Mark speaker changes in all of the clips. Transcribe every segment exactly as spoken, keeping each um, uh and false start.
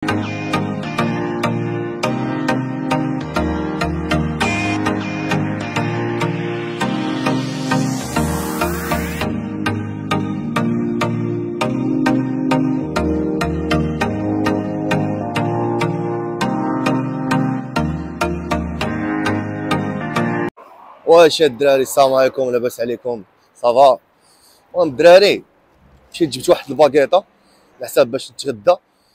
Speaker 1: واش الدراري السلام عليكم، لاباس عليكم؟ صافا. المهم الدراري مشيت جبت واحد الباكيطه على حساب باش نتغدى،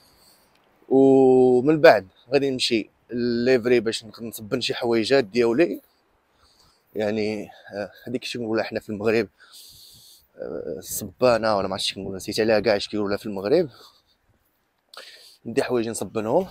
Speaker 1: ومن بعد غادي نمشي ليفري باش نصبن شي حويجات ديالي، يعني هذيك شي كنقولها حنا في المغرب الصبانه ولا ما عرفتش كنقولها، نسيت عليها كاع اش كيقولوها في المغرب. ندي حوايجي نصبنهم،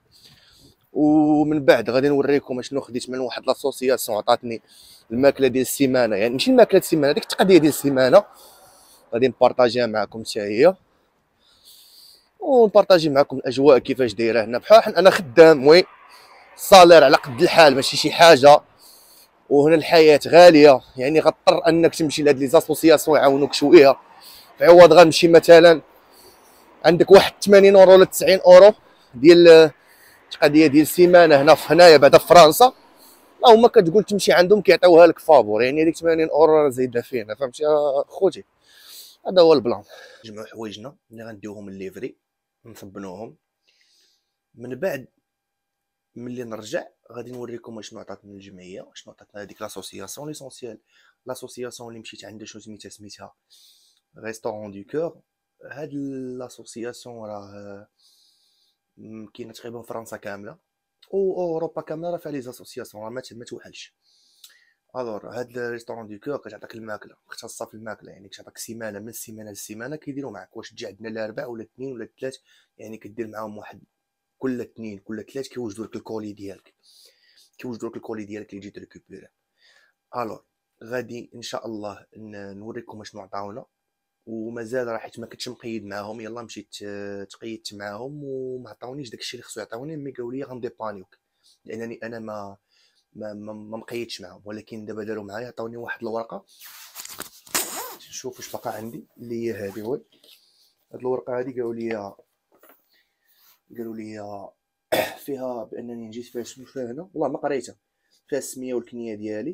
Speaker 1: ومن بعد غادي نوريكم شنو خديت من واحد لاسوسياسيون عطاتني الماكله ديال السيمانه، يعني ماشي الماكله ديال السيمانه، ديك التقضيه ديال السيمانه غادي نبارطاجيها معكم حتى هي، ونبارطاجي معكم الاجواء كيفاش دايره هنا. بحال انا خدام وي الصالير على قد الحال ماشي شي حاجه، وهنا الحياه غاليه، يعني غضطر انك تمشي لهاد لي زاسوسياسيون يعاونوك شويه، في عوض غنمشي مثلا عندك واحد ثمانين اورو ولا تسعين اورو ديال التقضيه ديال السيمانه هنا في هنايا بعدا في فرنسا، هما كتقول تمشي عندهم كيعطيوها لك فابور، يعني هذيك ثمانين اورو راه زايده فينا، فهمتي خوتي؟ هذا هو البلان. نجمعوا حوايجنا اللي غنديوهم الليفري نصبنوهم، من بعد ملي نرجع غادي نوريكم شنو عطاتنا الجمعيه، شنو عطاتنا هذيك لاسوسياسيون ليسونسيال. لاسوسياسيون اللي مشيت عندها شنو سميتها سميتها ريستورون دو كور. هاد لاسوسياسيون راه كاينه تقريبا فرنسا كامله و اوروبا كامله، راه فيها لي زاسوسياسيون، راه ما توحلش. الوغ هاد ريستورون دو كور كتعطيك الماكله مختصه في الماكله، يعني كتعطيك سيمانه من السيمانه للسيمانه كيديروا معك، واش تجي عندنا الاربع ولا الاثنين ولا الثلاث، يعني كدير معاهم واحد كل اثنين كل ثلاث كيوجدوا لك الكولي ديالك، كيوجدوا لك الكولي ديالك اللي جيت ريكوبيري. الوغ غادي ان شاء الله نوريكم شنو عطاونا، ومازال راه حيت ما كنتش مقيد معاهم، يلا مشيت تقيدت معاهم وما عطاونيش داكشي اللي خصو يعطاوني، مي قالوا لي غنديبانيوك لانني انا ما ما ما مقيدش معاهم، ولكن دابا داروا معايا عطاوني واحد الورقه، نشوف واش باقا عندي اللي هي هذه. وي هاد الورقه هذه قالوا لي قالوا لي فيها بانني نجيت فيها شنو فيها هنا، والله ما قريتها، فيها السميه والكنيه ديالي،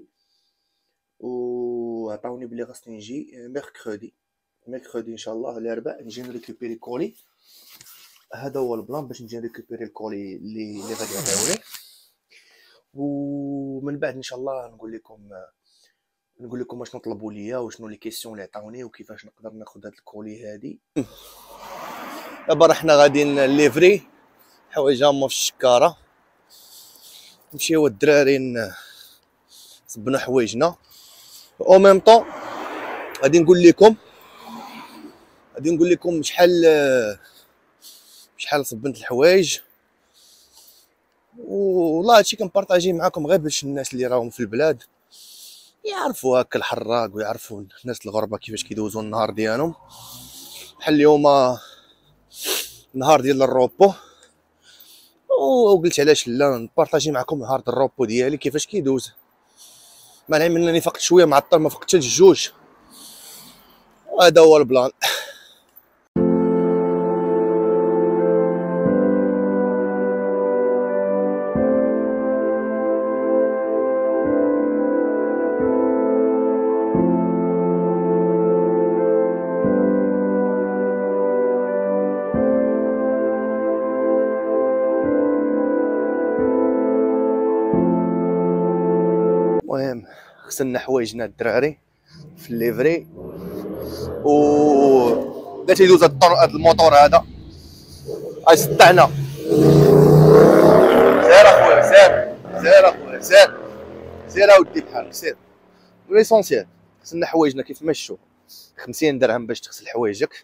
Speaker 1: وعطاوني بلي خاصني نجي ميركودي ميركودي ان شاء الله الاربعاء نجي نريكوبيري كولي. هذا هو البلان باش نجي نريكوبيري الكولي اللي اللي غادي يعطيوني، ومن بعد ان شاء الله نقول لكم نقول لكم شنو طلبوا ليا وشنو لي كيسيون اللي عطاوني وكيفاش نقدر ناخذ هاد الكولي هادي. دابا حنا غاديين ليفري حوايجهم في الشكاره، نمشيو الدراري نصبنوا حوايجنا، او ميم طون غادي نقول لكم غادي نقول لكم شحال شحال صبنت الحوايج، والله هادشي كنبارطاجيه معكم غير باش الناس اللي راهم في البلاد يعرفوا هكا الحراق، ويعرفوا الناس الغربه كيفاش كيدوزوا النهار ديالهم. بحال اليوم نهار ديال الروبو، وقلت علاش لا نبارطاجي معكم نهار الروبو ديالي كيفاش كيدوز، مع العلم انني فقت شويه معطل، ما فقتش الجوج، وهذا هو البلان. المهم غسلنا حوايجنا الدراري في الليفري، و بدا تيدوز هاد الموطور هذا، هاي صدعنا. سير اخويا سير سير اخويا سير سير اودي بحالك سير. ليسونسيال غسلنا حوايجنا كيف ما شفتوا، خمسين درهم باش تغسل حوايجك.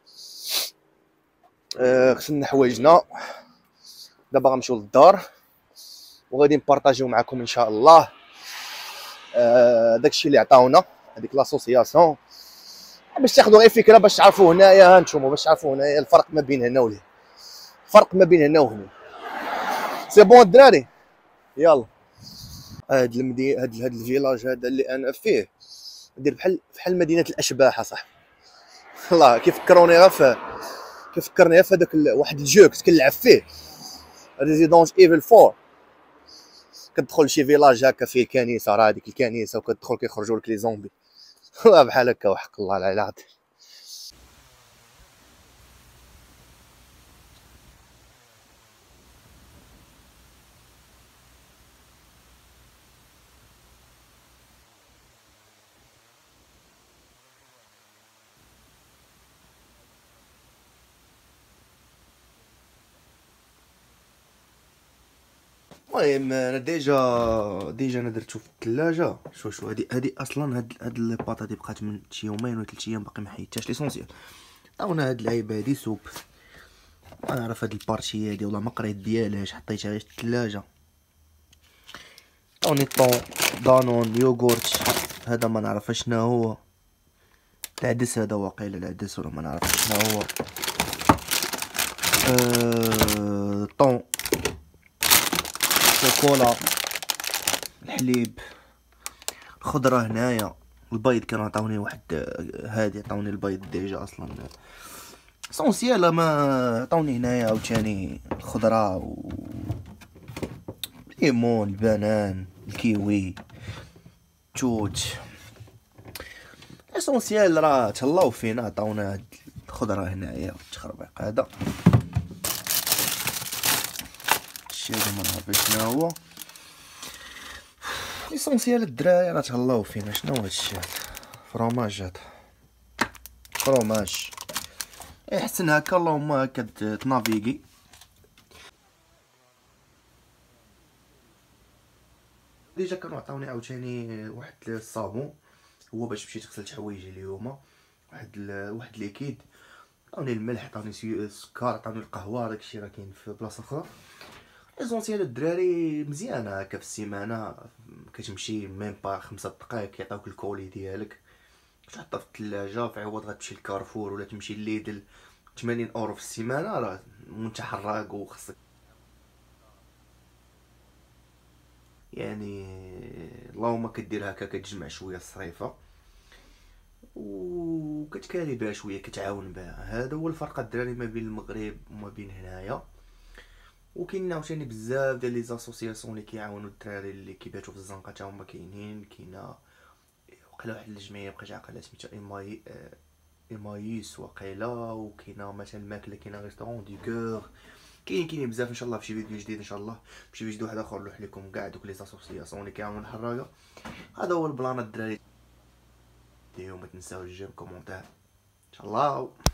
Speaker 1: آه غسلنا حوايجنا، دابا غنمشيو للدار وغادي نبارطاجيو معكم ان شاء الله آه داكشي اللي عطاونا، هذيك لاسوسياسيون، باش تاخذوا غير فكره، باش تعرفوا هنايا ها نتوما، باش تعرفوا هنايا الفرق ما بين هنا وهنا، الفرق ما بين هنا وهنا. سي بون الدراري يلا. هاد المدي هاد هاد الفيلاج هذا اللي انا فيه دير بحال بحال مدينه الاشباح اصاحبي، الله كيفكروني غير في كيفكرني غير في هذاك واحد الجو كنت كنلعب فيه ريزيدونت ايفل فور كتدخل شي فيلاج هكا فيه كنيسه، راه هذيك الكنيسه وكتدخل كيخرجوا لك لي زومبي بحال هكا وحق الله العظيم. المهم انا ديجا ديجا انا درتو في الثلاجه. شو شو هادي هادي اصلا هاد هاد الباط هادي بقات من شي يومين ولا ثلاث ايام باقي ما حيدتهاش. ليسونسيال عطاونا هاد اللعيبه هادي سوب. ما نعرف هاد البارتي هادي والله ما قريت ديالهاش، حطيتها غير في الثلاجه. عطاوني طون دانون يوغورت هذا ما نعرف شنو هو، العدس هذا واقيلا العدس ولا ما نعرف شنو هو. أه... طون شوكولا الحليب الخضره هنايا البيض. كانوا عطاوني واحد هادي عطاوني البيض ديجا اصلا اسونسيال. ما عطاوني هنايا عاوتاني الخضره و ليمون البنان الكيوي توت اسونسيال. راه تهلاو فينا عطاونا هاد الخضره هنايا والتخربيق هذا. الشيء هذا ما نعرف شنو هو. ليسونسيال الدراري راه تهلاو فينا. شنو هاد الشيء هذا؟ فروماج هذا فروماج احسن هكا. اللهم هكا تنافيغي. ديجا كانوا عطاوني عاوتاني واحد الصابون هو باش مشيت غسلت حوايجي اليوم. واحد ال... واحد ليكيد. عطاوني الملح عطاوني السكر عطاوني القهوه. داكشي راه كاين في بلاصه اخرى. ايزونسيال الدراري مزيانه هكا في السيمانه كتمشي ميم با خمسة دقائق كيعطيوك الكولي ديالك كتحطها في الثلاجه. في عوض غتمشي لكارفور ولا تمشي لليدل ثمانين اورو في السيمانه راه متحرق وخصك يعني. اللهم كدير هكا كتجمع شويه الصريفه وكتكالي بها شويه كتعاون بها. هذا هو الفرق الدراري ما بين المغرب وما بين هنايا. وكاين عاوتاني بزاف ديال لي زاسوسياسيون اللي كيعاونوا الدراري اللي كيباتوا في الزنقه حتى هما كاينين. كاينه وقيلا واحد الجمعيه بقيت عاقله سميتها ايماي ايمايس وقيلا. وكاينه مثلا الماكله كاينه ريستورون دي كور. كاين كاين بزاف ان شاء الله في شي فيديو جديد ان شاء الله بشي فيديو واحد اخر نلوح لكم كاع دوك لي زاسوسياسيون اللي كيعاونوا الحراقه. هذا هو البلان الدراري. ما تنساوش الجيم كومونتير ان شاء الله.